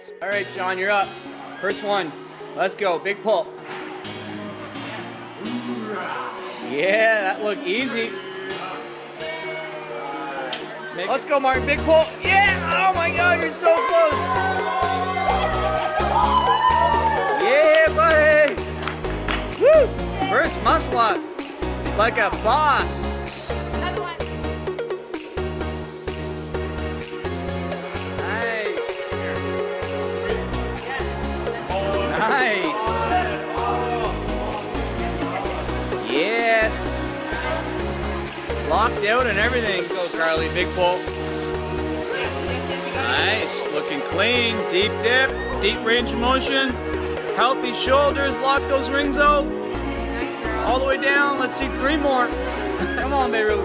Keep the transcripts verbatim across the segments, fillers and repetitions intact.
All right, John, you're up. First one. Let's go. Big pull. Yeah, that looked easy. Let's go, Martin. Big pull. Yeah! Oh my God, you're so close. Yeah, buddy. Woo! First muscle up. Like a boss. Another one. Nice. Nice. Yes. Locked out and everything. Go, Carly. Big pull. Nice. Looking clean. Deep dip. Deep range of motion. Healthy shoulders. Lock those rings out. All the way down. Let's see three more. Come on, Beirut.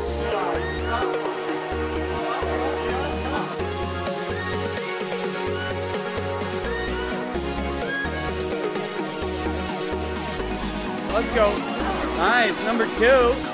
Let's go. Nice. Number two.